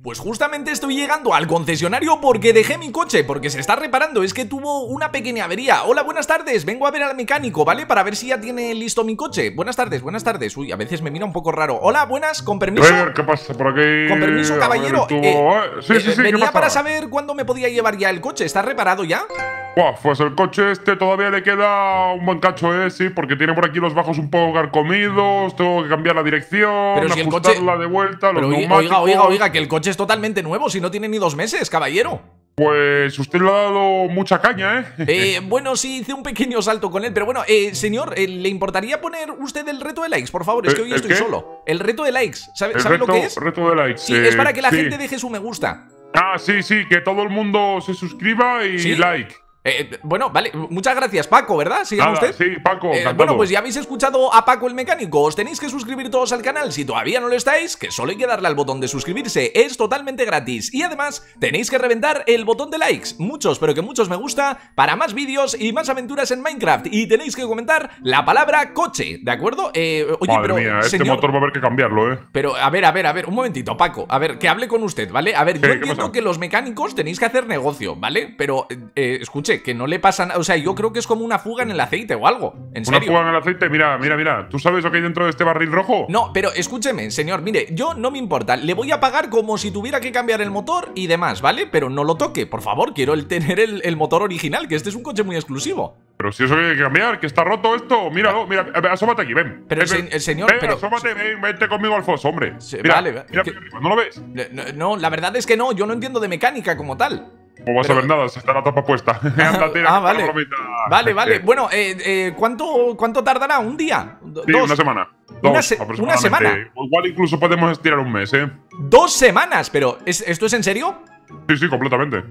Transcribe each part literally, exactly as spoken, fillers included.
Pues justamente estoy llegando al concesionario porque dejé mi coche, porque se está reparando, es que tuvo una pequeña avería. Hola, buenas tardes, vengo a ver al mecánico, ¿vale? Para ver si ya tiene listo mi coche. Buenas tardes, buenas tardes. Uy, a veces me mira un poco raro. Hola, buenas, con permiso. A ver, ¿qué pasa por aquí? Con permiso, caballero. Ver, eh, sí, sí, sí, venía ¿qué pasa? para saber cuándo me podía llevar ya el coche. ¿Está reparado ya? Buah, pues el coche este todavía le queda un buen cacho, ¿eh? Sí, porque tiene por aquí los bajos un poco carcomidos, tengo que cambiar la dirección, Pero si el ajustarla coche... de vuelta, los Pero neumáticos… oiga, oiga, oiga, que el coche es totalmente nuevo, si no tiene ni dos meses, caballero. Pues usted le ha dado mucha caña, ¿eh? Eh, bueno, sí, hice un pequeño salto con él, pero bueno, eh, señor, eh, ¿le importaría poner usted el reto de likes, por favor? Es que hoy ¿El estoy qué? solo. El reto de likes, ¿sabe, El ¿sabe reto, lo que es? reto de likes. Sí, eh, es para que la sí. gente deje su me gusta. Ah, sí, sí, que todo el mundo se suscriba y ¿Sí? like. Eh, bueno, vale, muchas gracias, Paco, ¿verdad? ¿Se llama Nada, usted? sí, Paco, Eh, encantado. bueno, pues ya habéis escuchado a Paco el mecánico. Os tenéis que suscribir todos al canal si todavía no lo estáis, que solo hay que darle al botón de suscribirse, es totalmente gratis. Y además tenéis que reventar el botón de likes, muchos, pero que muchos me gusta, para más vídeos y más aventuras en Minecraft. Y tenéis que comentar la palabra coche, ¿de acuerdo? Eh, oye, Madre pero, mía, este señor, motor va a haber que cambiarlo, ¿eh? pero, a ver, a ver, a ver, un momentito, Paco. A ver, que hable con usted, ¿vale? A ver, yo ¿Qué? ¿Qué entiendo pasa? que los mecánicos tenéis que hacer negocio, ¿vale? Pero, eh, eh, escuche, que no le pasa nada. O sea, yo creo que es como una fuga en el aceite o algo. ¿En Una serio? fuga en el aceite, mira, mira, mira. ¿Tú sabes lo que hay dentro de este barril rojo? No, pero escúcheme, señor, mire, yo no me importa. Le voy a pagar como si tuviera que cambiar el motor y demás, ¿vale? Pero no lo toque, por favor, quiero el tener el, el motor original, que este es un coche muy exclusivo. Pero si eso hay que cambiar, que está roto esto. Míralo, mira, eh, asómate aquí, ven. Pero ven, el, ven. se- el señor, Ven, pero... asómate, ven, vente conmigo al foso, hombre. Se- Mira, vale, va- mira, que- mira, ¿no lo ves? No, no, la verdad es que no, yo no entiendo de mecánica como tal. No vas Pero- a ver nada, si está la tapa puesta. Anda, tira, Ah, que vale. está bromita. Vale, vale. Bueno, eh, eh, ¿cuánto, ¿cuánto tardará? ¿Un día? Do- Sí, ¿Dos? una semana. Una Dos, se- aproximadamente. una semana. O igual incluso podemos estirar un mes, ¿eh? ¡Dos semanas! Pero, ¿es- ¿esto es en serio? Sí, sí, completamente.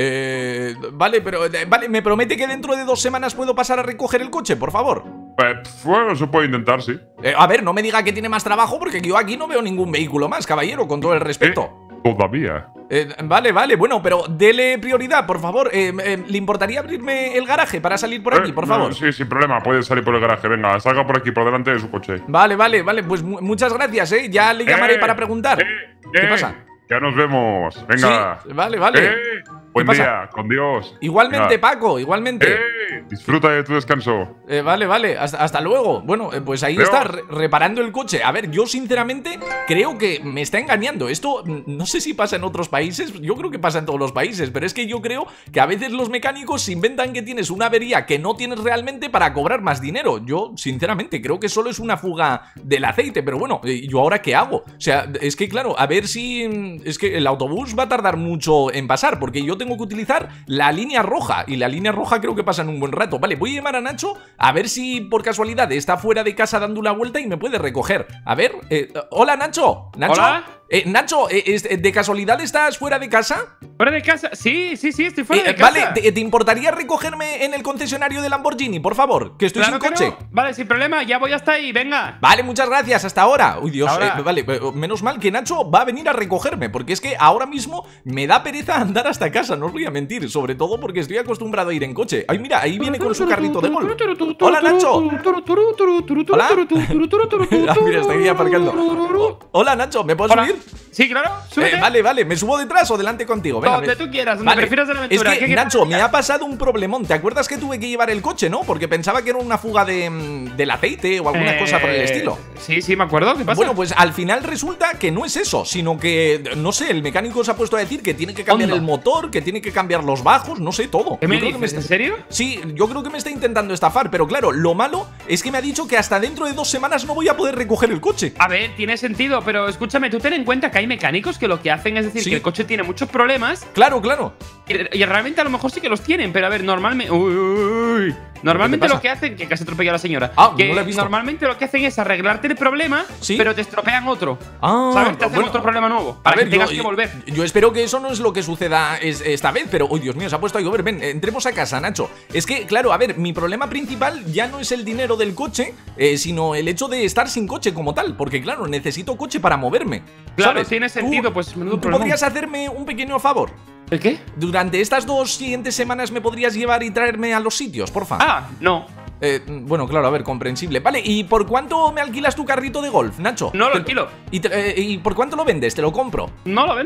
Eh, vale, pero eh, vale, ¿me promete que dentro de dos semanas puedo pasar a recoger el coche, por favor? Eh, pf, bueno, se puede intentar, sí. Eh, a ver, no me diga que tiene más trabajo porque yo aquí no veo ningún vehículo más, caballero, con todo el respeto. Todavía. Eh, vale, vale, bueno, pero dele prioridad, por favor. Eh, eh, ¿Le importaría abrirme el garaje para salir por aquí, Eh, por no, favor? sí, sin problema, puede salir por el garaje. Venga, salga por aquí, por delante de su coche. Vale, vale, vale, pues mu- muchas gracias, ¿eh? Ya le llamaré Eh, para preguntar. eh, ¿Qué eh, pasa? Ya nos vemos. Venga. Sí, vale, vale. Eh, buen pasa? día, con Dios. Igualmente, Venga. Paco, igualmente. Eh, disfruta de tu descanso. Eh, vale, vale, hasta, hasta luego. Bueno, eh, pues ahí Adiós. está, re- reparando el coche. A ver, yo sinceramente creo que me está engañando. Esto mm, no sé si pasa en otros países, yo creo que pasa en todos los países, pero es que yo creo que a veces los mecánicos se inventan que tienes una avería que no tienes realmente para cobrar más dinero. Yo, sinceramente, creo que solo es una fuga del aceite, pero bueno, eh, ¿yo ahora qué hago? O sea, es que claro, a ver si... mm, Es que el autobús va a tardar mucho en pasar, porque yo tengo que utilizar la línea roja, y la línea roja creo que pasa en un buen rato. Vale, voy a llamar a Nacho a ver si por casualidad está fuera de casa dando una vuelta y me puede recoger. A ver, eh, hola Nacho. Nacho. Hola. Eh, Nacho, eh, es- ¿de casualidad estás fuera de casa? ¿Fuera de casa? Sí, sí, sí, estoy fuera Eh, de casa. vale, ¿te, te importaría recogerme en el concesionario de Lamborghini, por favor? Que estoy Claro sin que coche. no. Vale, sin problema, ya voy hasta ahí, venga. Vale, muchas gracias, hasta ahora. Uy, Dios, Ahora. eh, vale, eh, menos mal que Nacho va a venir a recogerme, porque es que ahora mismo me da pereza andar hasta casa, no os voy a mentir, sobre todo porque estoy acostumbrado a ir en coche. Ay, mira, ahí viene con su carrito de golf. Hola, Nacho. Hola. Ah, mira, está ahí aparcando. Oh, hola, Nacho, ¿me puedes Hola. subir? Sí, claro, súbete. Eh, vale, vale, ¿me subo detrás o delante contigo? Venga, Donde me- tú quieras, donde prefieras de la aventura. Es que, ¿Qué- qué Nacho, me pasa? ha pasado un problemón. ¿Te acuerdas que tuve que llevar el coche, no? Porque pensaba que era una fuga de, mm, del aceite o alguna Eh, cosa por el estilo. Sí, sí, me acuerdo. ¿Qué pasa? Bueno, pues al final resulta que no es eso, sino que, no sé, el mecánico se ha puesto a decir que tiene que cambiar Onda. el motor, que tiene que cambiar los bajos, no sé, todo. ¿Qué me Yo creo que dices? está- ¿En serio? Sí, yo creo que me está intentando estafar, pero claro, lo malo es que me ha dicho que hasta dentro de dos semanas no voy a poder recoger el coche. A ver, tiene sentido, pero escúchame, tú ten en cuenta que hay mecánicos que lo que hacen es decir Sí. que el coche tiene muchos problemas Claro, claro. y, y realmente a lo mejor sí que los tienen, pero a ver, normalmente. Uy, uy, uy. Normalmente pasa? lo que hacen, que casi atropella a la señora. Ah, que no la he visto. normalmente lo que hacen es arreglarte el problema, Sí. pero te estropean otro. Ah, ¿Sabes? Te hacen bueno. otro problema nuevo. A Para ver, que tengas yo, que volver. yo espero que eso no es lo que suceda es- esta vez, pero, uy, Dios mío, se ha puesto a llover. Ven, entremos a casa, Nacho. Es que, claro, a ver, mi problema principal ya no es el dinero del coche, eh, sino el hecho de estar sin coche como tal, porque, claro, necesito coche para moverme. Claro, ¿sabes? tiene Tú- sentido, pues menudo ¿Tú problema. podrías hacerme un pequeño favor? ¿El qué? Durante estas dos siguientes semanas me podrías llevar y traerme a los sitios, porfa. Ah, no. Eh, bueno, claro, a ver, comprensible. Vale, ¿y por cuánto me alquilas tu carrito de golf, Nacho? No lo Te- alquilo. ¿Y, te- eh, ¿y por cuánto lo vendes? Te lo compro. No lo vendo.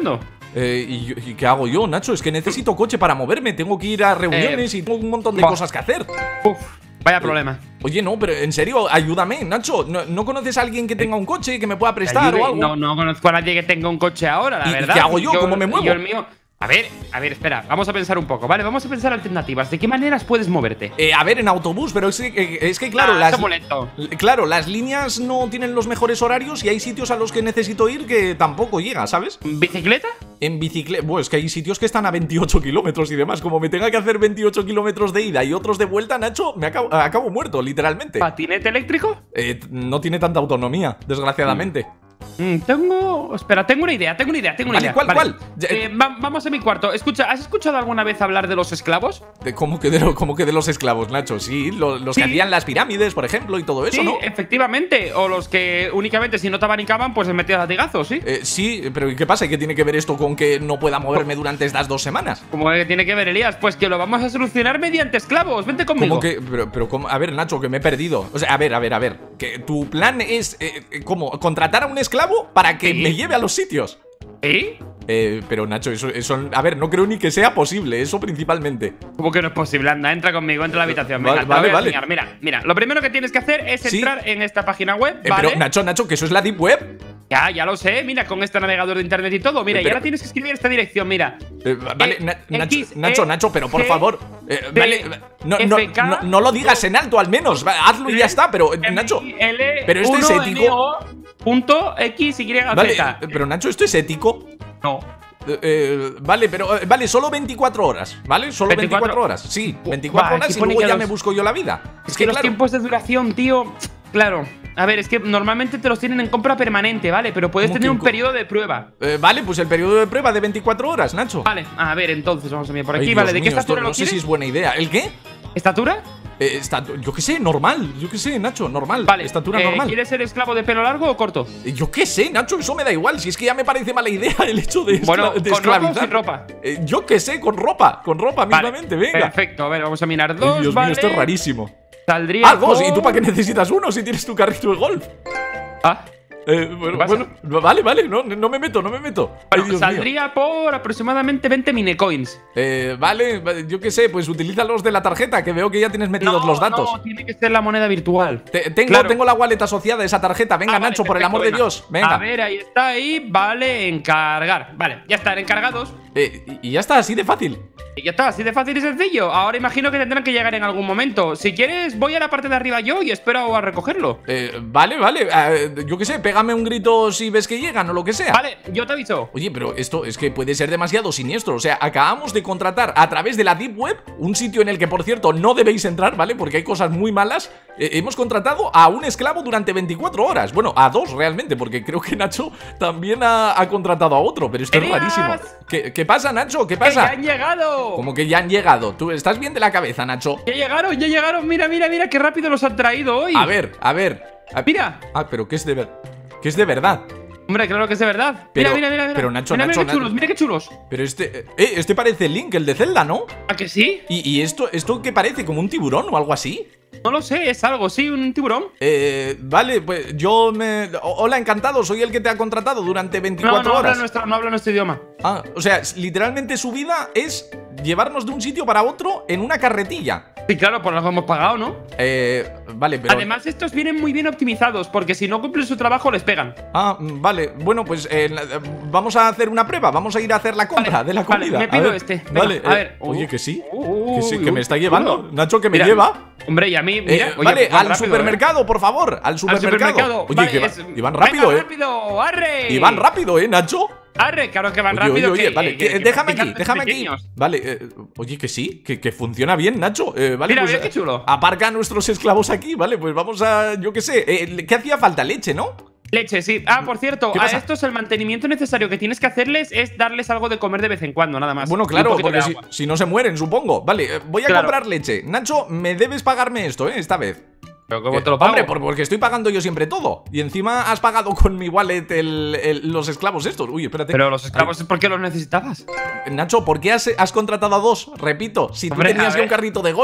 Eh, ¿y, ¿Y qué hago yo, Nacho? Es que necesito coche para moverme. Tengo que ir a reuniones Eh, y tengo un montón de bah. cosas que hacer. Uf, vaya problema. Oye, no, pero en serio, ayúdame, Nacho. ¿No, no conoces a alguien que tenga un coche que me pueda prestar Ayude. o algo? No, no conozco a nadie que tenga un coche ahora, la ¿Y- y verdad. qué hago yo? Y ¿Cómo me muevo? Yo el mío. A ver, a ver, espera, vamos a pensar un poco, ¿vale? Vamos a pensar alternativas. ¿De qué maneras puedes moverte? Eh, a ver, en autobús, pero es que, es que claro, Ah, las, está muy lento. claro, las líneas no tienen los mejores horarios y hay sitios a los que necesito ir que tampoco llega, ¿sabes? ¿Bicicleta? En bicicleta, bueno, es que hay sitios que están a veintiocho kilómetros y demás. Como me tenga que hacer veintiocho kilómetros de ida y otros de vuelta, Nacho, me acabo, acabo muerto, literalmente. ¿Patinete eléctrico? Eh, no tiene tanta autonomía, desgraciadamente. Mm, tengo. Espera, tengo una idea, tengo una idea, tengo una Vale, idea. ¿cuál, Vale. cuál? Ya- Eh, va- vamos a mi cuarto. Escucha, ¿has escuchado alguna vez hablar de los esclavos? De- ¿Cómo, que de lo- cómo que de los esclavos, Nacho? Sí, lo- los Sí. que hacían las pirámides, por ejemplo, y todo eso, Sí, ¿no? efectivamente. O los que únicamente si no te abanicaban, pues les metías latigazos, ¿sí? Eh, sí, pero ¿y qué pasa? ¿Y qué tiene que ver esto con que no pueda moverme durante estas dos semanas? Como que tiene que ver, Elías, pues que lo vamos a solucionar mediante esclavos. Vente conmigo. ¿Cómo que? Pero, pero ¿cómo? A ver, Nacho, que me he perdido. O sea, a ver, a ver, a ver. Que tu plan es, eh, eh, ¿cómo? ¿Contratar a un esclavo para que Sí. me lleve a los sitios? ¿Sí? Eh, pero Nacho, eso, eso, a ver, no creo ni que sea posible, eso principalmente. ¿Cómo que no es posible? Anda, entra conmigo, entra a la habitación. Vale, Venga, te vale, lo voy a vale. enseñar. Mira, mira, lo primero que tienes que hacer es Sí. entrar en esta página web, Eh, ¿vale? Pero Nacho, Nacho, que eso es la Deep Web. Ya, ya lo sé, mira, con este navegador de internet y todo. Mira, Eh, y pero- ahora tienes que escribir esta dirección, mira. Eh, vale, Eh, Na- Nacho, X, Nacho, E, Nacho, pero por G, favor. eh, D, vale, no, no, F K, no, no lo digas en alto al menos. va, Hazlo y ya está, pero eh, Nacho. L, pero esto es uno, ético. N, O, punto X, Y, Vale, Z. eh, pero Nacho, ¿esto es ético? No. Eh, eh, vale, pero eh, vale, solo veinticuatro horas, ¿vale? Solo veinticuatro. veinticuatro horas, sí, veinticuatro Va, horas aquí y pone luego que ya los- me busco yo la vida. Es que, los claro, tiempos de duración, tío. Claro. A ver, es que normalmente te los tienen en compra permanente, ¿vale? Pero puedes ¿Cómo tener que un en co- periodo de prueba. eh, vale, pues el periodo de prueba de veinticuatro horas, Nacho. Vale, a ver, entonces vamos a mirar por Ay, aquí, Dios ¿vale? ¿De qué mío, esto estatura no lo sé si quieres? es buena idea. ¿El qué? ¿Estatura? Eh, esta- yo qué sé, normal. Yo qué sé, Nacho, normal. Vale. Estatura eh, normal. ¿Quieres ser esclavo de pelo largo o corto? Eh, Yo qué sé, Nacho, eso me da igual. Si es que ya me parece mala idea el hecho de, Bueno, escla- de ¿con ropa o esclavizar. sin ropa? Eh, yo qué sé, con ropa, con ropa Vale, mismamente, venga. Perfecto, a ver, vamos a mirar Ay, dos, Dios ¿vale? mío, esto es rarísimo. Saldría Ah, dos, ¿y tú por- para qué necesitas uno si tienes tu carrito de golf? Ah, Eh, bueno, pasa? bueno, vale, vale, no, no me meto, no me meto. Ay, bueno, Dios mío. saldría por aproximadamente veinte minecoins. Eh, vale, vale, yo qué sé, pues utilízalos de la tarjeta, que veo que ya tienes metidos los datos. No, tiene que ser la moneda virtual. Te- tengo, Claro. tengo la wallet asociada a esa tarjeta. Venga, Ah, vale, Nacho, por el perfecto, amor de venga. Dios. Venga. A ver, ahí está, ahí. Vale, encargar. Vale, ya están encargados. Eh, y y ya está, así de fácil. Y ya está, así de fácil y sencillo. Ahora imagino que tendrán que llegar en algún momento. Si quieres, voy a la parte de arriba yo y espero a recogerlo. Eh, vale, vale. eh, yo qué sé, pégame un grito si ves que llegan o lo que sea. Vale, yo te aviso. Oye, pero esto es que puede ser demasiado siniestro. O sea, acabamos de contratar a través de la Deep Web, un sitio en el que, por cierto, no debéis entrar, ¿vale? Porque hay cosas muy malas. Eh, hemos contratado a un esclavo durante veinticuatro horas. Bueno, a dos realmente, porque creo que Nacho también ha, ha contratado a otro. Pero esto es ¡Elías! rarísimo. ¿Qué, qué pasa, Nacho? ¿Qué ¡Que ya pasa? han llegado! Como que ya han llegado. ¿Tú estás bien de la cabeza, Nacho? Ya llegaron, ya llegaron. Mira, mira, mira qué rápido los han traído hoy. A ver, a ver. A- Mira. Ah, pero ¿qué es de ver? ¿Qué es de verdad? Hombre, claro que es de verdad. Pero- mira, mira, mira, mira. pero Nacho, mira, Nacho, mira qué chulos, Nacho. mira qué chulos. Pero este... Eh, este parece Link, el de Zelda, ¿no? ¿A que sí? ¿Y, y esto, esto qué parece? ¿Como un tiburón o algo así? No lo sé, es algo, sí, un tiburón. Eh, vale, pues yo me... o- Hola, encantado, soy el que te ha contratado durante No, veinticuatro no habla, horas. nuestro, no habla nuestro idioma. Ah, o sea, literalmente su vida es llevarnos de un sitio para otro en una carretilla. Sí, claro, por algo hemos pagado, ¿no? Eh, vale, pero... Además, estos vienen muy bien optimizados, porque si no cumplen su trabajo, les pegan. Ah, mm, vale, bueno, pues eh, la- eh, vamos a hacer una prueba, vamos a ir a hacer la compra Vale, de la vale, comida. me A pido ver, este. Venga, vale, a eh, ver. oye, que sí, Uh, que sí, uy, que me uy, está llevando. uno. Nacho, que me Mira, lleva. Hombre, y a mí, mira, Eh, oye, vale, pues van al rápido, supermercado, por favor, al ¿eh? supermercado. Al supermercado. Oye, Vale, que va- es- y van rápido, Venga, eh. rápido, arre. Y van rápido, eh, Nacho. Arre, claro que van Oye, rápido. oye, oye, que- vale, que- que- que déjame aquí, practican déjame aquí. pequeños. Vale, eh, oye, que sí, que, que funciona bien, Nacho. Eh, vale, Mira, pues, mira qué chulo. aparca a nuestros esclavos aquí, vale, pues vamos a, yo qué sé, eh, ¿qué hacía falta? Leche, ¿no? Leche, sí. Ah, por cierto, ¿Qué a pasa? estos el mantenimiento necesario que tienes que hacerles es darles algo de comer de vez en cuando, nada más. Bueno, Y un claro, poquito de porque si, agua. si no se mueren, supongo. Vale, eh, voy a Claro. comprar leche. Nacho, me debes pagarme esto, ¿eh? Esta vez. Pero ¿cómo Eh, te lo pago? Hombre, por- porque estoy pagando yo siempre todo. Y encima has pagado con mi wallet el- el- los esclavos estos. Uy, espérate. Pero los esclavos, ¿por qué los necesitabas? Nacho, ¿por qué has, has contratado a dos? Repito, si tú Hombre, tenías a ya un ver. carrito de golf.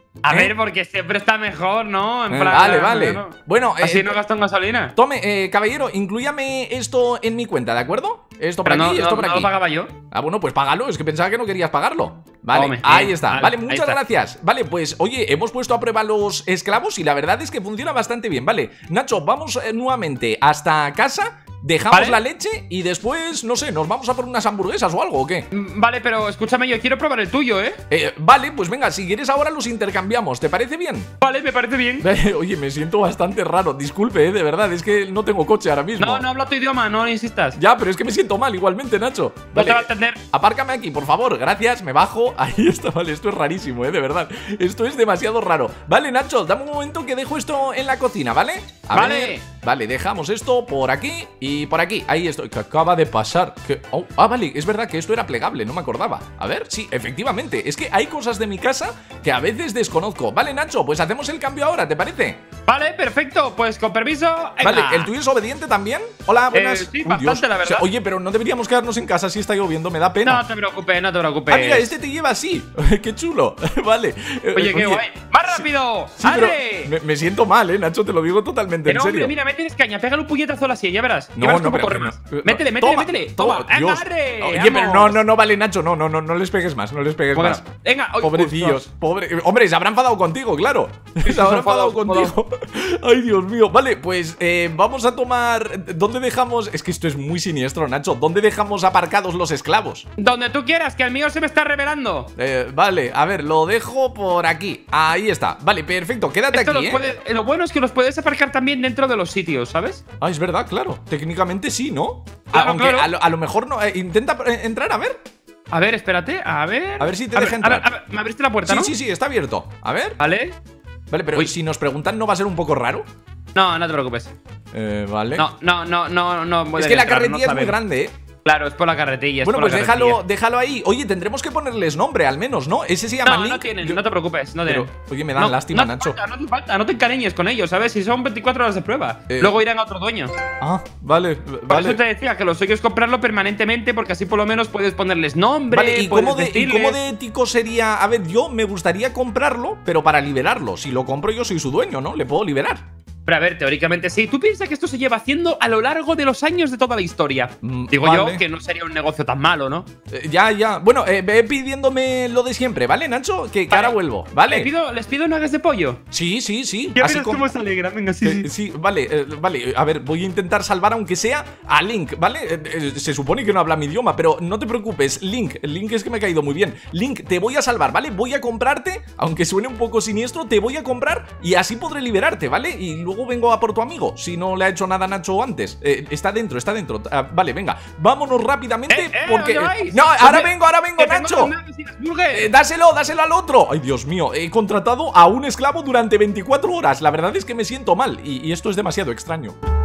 A ¿Eh? ver, porque siempre está mejor, ¿no? En Eh, plan, vale, vale. bueno, Bueno, eh, así no gasto en gasolina. Tome, eh, caballero, inclúyame esto en mi cuenta, ¿de acuerdo? Esto por Pero aquí, no, esto no, por no aquí. lo pagaba yo. Ah, bueno, pues págalo, es que pensaba que no querías pagarlo. Vale, Tome, ahí bien, está. vale, Vale, ahí muchas está. gracias. Vale, pues, oye, hemos puesto a prueba los esclavos y la verdad es que funciona bastante bien. Vale, Nacho, vamos eh, nuevamente hasta casa. Dejamos Vale. la leche y después, no sé, nos vamos a por unas hamburguesas o algo, ¿o qué? Mm, Vale, pero escúchame, yo quiero probar el tuyo, ¿eh? Eh, vale, pues venga, si quieres ahora los intercambiamos, ¿te parece bien? Vale, me parece bien. Oye, me siento bastante raro, disculpe, eh, de verdad, es que no tengo coche ahora mismo. No, no habla tu idioma, no insistas. Ya, pero es que me siento mal igualmente, Nacho. No te va a entender. Apárcame aquí, por favor, gracias, me bajo. Ahí está, vale, esto es rarísimo, eh, de verdad. Esto es demasiado raro. Vale, Nacho, dame un momento que dejo esto en la cocina, ¿vale? A Vale. ver. Vale, dejamos esto por aquí y por aquí. Ahí estoy, que acaba de pasar. Que... Oh, ah, vale, es verdad que esto era plegable, no me acordaba. A ver, sí, efectivamente. Es que hay cosas de mi casa que a veces desconozco. Vale, Nacho, pues hacemos el cambio ahora, ¿te parece? Vale, perfecto. Pues con permiso. venga. Vale, ¿el tuyo es obediente también? Hola, buenas. Eh, sí, Uy, bastante, la verdad. Oye, pero no deberíamos quedarnos en casa si está lloviendo, me da pena. No te preocupes, no te preocupes. Ah, mira, este te lleva así. Qué chulo. Vale. Eh, Oye, qué guay. ¡Más rápido! Sí, pero ¡Arre! me, me siento mal, eh, Nacho, te lo digo totalmente Pero en serio. hombre, mira, métele caña, pégale un puñetazo a la silla, ya verás. Ya No, verás no, cómo pero, corre pero más. no. Métele, métele, Toma, métele. toma, Toma, Dios. arre, Oye, pero vamos. no, no, no vale, Nacho, no, no, no, no les pegues más, no les pegues Bueno, más. venga, oye, Pobrecillos, ostras. pobre. eh, Hombre, se habrán enfadado contigo, claro. Se se habrán han enfadado enfadado, contigo. Ay, Dios mío. Vale, pues eh, vamos a tomar. ¿Dónde dejamos? Es que esto es muy siniestro, Nacho. ¿Dónde dejamos aparcados los esclavos? Donde tú quieras, que el mío se me está revelando. Eh, vale, a ver, lo dejo por aquí. Ahí está. Vale, perfecto. Quédate Esto aquí, los ¿eh? puedes- eh, lo bueno es que los puedes aparcar también dentro de los sitios, ¿sabes? Ah, es verdad, claro. Técnicamente sí, ¿no? Claro, Aunque claro. A, lo, a lo mejor no. eh, intenta eh, entrar, a ver. A ver, espérate, a ver. A ver si te A deja ver, entrar. A ver, a ver, me abriste la puerta, Sí, ¿no? sí, sí, está abierto. A ver. Vale. Vale, pero Uy. si nos preguntan, ¿no va a ser un poco raro? No, no te preocupes. Eh, vale. No, no, no, no, no. Es pueden que la entrar, carretilla no es muy saben. grande, ¿eh? Claro, es por la carretilla. es Bueno, por pues la déjalo, carretilla. déjalo ahí. Oye, tendremos que ponerles nombre al menos, ¿no? Ese se llama No, Link. no tienen, Yo- no te preocupes, no Pero, tienen. oye, me dan No, lástima, no hace Nacho. falta, no hace falta, no te encariñes con ellos, ¿sabes? Si son veinticuatro horas de prueba. Eh. Luego irán a otro dueño. Ah, vale, Por vale. eso te decía que lo suyo es comprarlo permanentemente, porque así por lo menos puedes ponerles nombre. Vale, ¿y puedes cómo, de, ¿y decirles- cómo de ético sería? A ver, yo me gustaría comprarlo, pero para liberarlo. Si lo compro, yo soy su dueño, ¿no? Le puedo liberar. Pero a ver, teóricamente sí. ¿Tú piensas que esto se lleva haciendo a lo largo de los años de toda la historia? Mm, Digo vale. yo que no sería un negocio tan malo, ¿no? Eh, ya, ya. Bueno, eh, ve pidiéndome lo de siempre, ¿vale, Nacho? Que, que Vale. ahora vuelvo, ¿vale? ¿Les pido, ¿Les pido nuggets de pollo? Sí, sí, sí. Ya Así verás com- cómo se alegran. Venga, sí, Eh, sí. sí, vale, eh, vale. A ver, voy a intentar salvar aunque sea a Link, ¿vale? Eh, eh, se supone que no habla mi idioma, pero no te preocupes, Link. Link es que me ha caído muy bien. Link, te voy a salvar, ¿vale? Voy a comprarte, aunque suene un poco siniestro, te voy a comprar y así podré liberarte, ¿vale? Y luego vengo a por tu amigo, si no le ha hecho nada a Nacho antes. Eh, está dentro, está dentro. Ah, vale, venga, vámonos rápidamente Eh, eh, porque... ¿dónde vais? No, ahora ¿Dónde- vengo, ahora vengo, Que tengo Nacho. los nuggets y las burgers. Eh, dáselo, dáselo al otro. Ay, Dios mío, he contratado a un esclavo durante veinticuatro horas. La verdad es que me siento mal y, y esto es demasiado extraño.